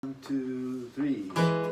2, 3.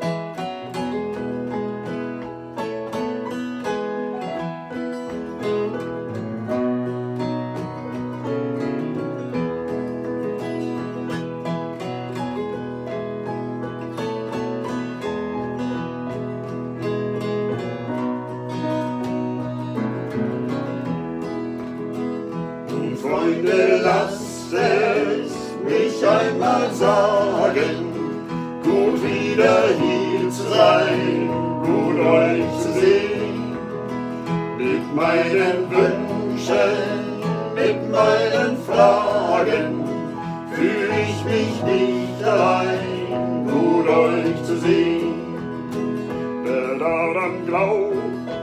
Freunde, lasst es mich einmal sagen, gut wieder hier zu sein, gut euch zu sehen. Mit meinen Wünschen, mit meinen Fragen fühl ich mich nicht allein, gut euch zu sehen. Wer daran glaubt,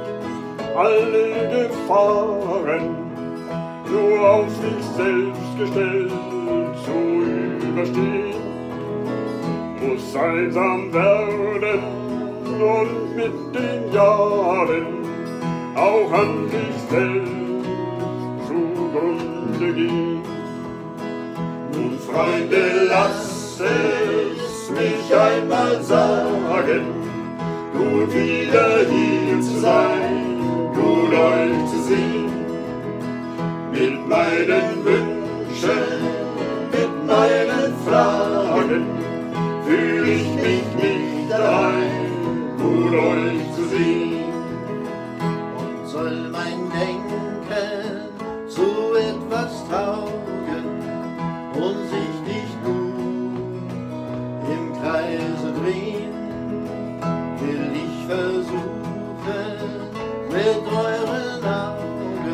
alle Gefahren nur auf sich selbst gestellt zu überstehen, muss einsam werden und mit den Jahren auch an sich selbst zugrunde gehen. Nun Freunde, lasst es mich einmal sagen, gut wieder hier zu sein, gut euch zu sehen. Mit meinen Wünschen, mit meinen Fragen fühl ich mich nicht allein, gut euch zu sehen. Und soll mein Denken zu etwas taugen und sich nicht nur im Kreise drehen, will ich versuchen, mit euren Augen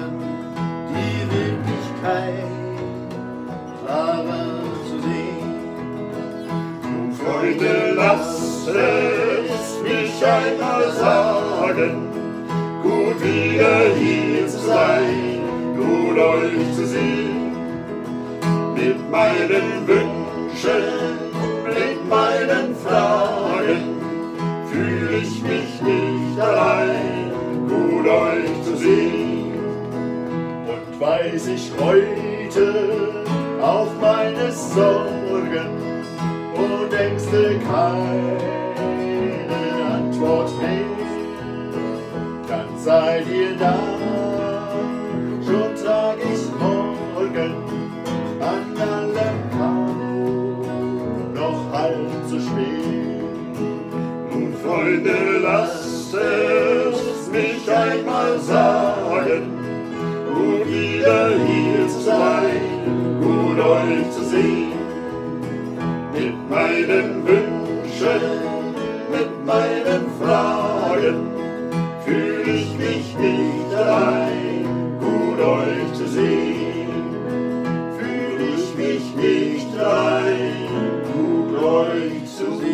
klarer zu sehen. Nun Freunde, lasst es mich einmal sagen, gut wieder hier zu sein, gut euch zu sehen. Mit meinen Wünschen, mit meinen Fragen fühl ich mich nicht allein, gut euch zu sehen. Und weiß ich heute auf meine Sorgen und Ängste keine Antwort mehr, dann seid ihr da, schon trag ich morgen an allem Kanu noch halb so spät. Nun Freunde, lasst es mich einmal sagen, gut wieder hier zu sein, gut euch zu sehen. Mit meinen Wünschen, mit meinen Fragen fühl ich mich nicht allein, gut euch zu sehen. Fühl ich mich nicht allein, gut euch zu sehen.